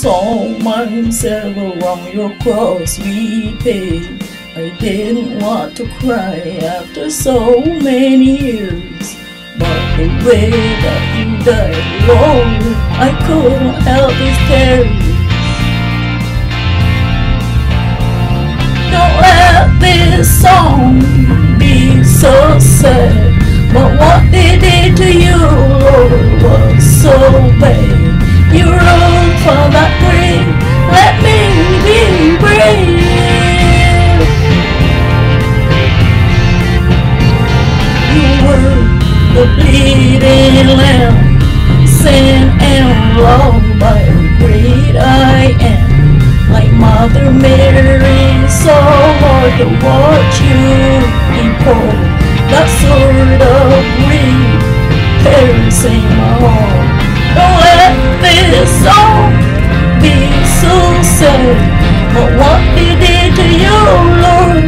saw myself on your cross repaid. I didn't want to cry after so many years, but the way that you died, Lord, I couldn't help these tears. Don't let this song be so sad, but what they did to you, Lord, was so bad. You rose from that grave, let me be brave. You were the bleeding lamb, sin and love by a great I am. Like Mother Mary, so hard to watch you be poor. That sort of grief piercing my heart. Don't let this song be so sad, but what they did to you, Lord,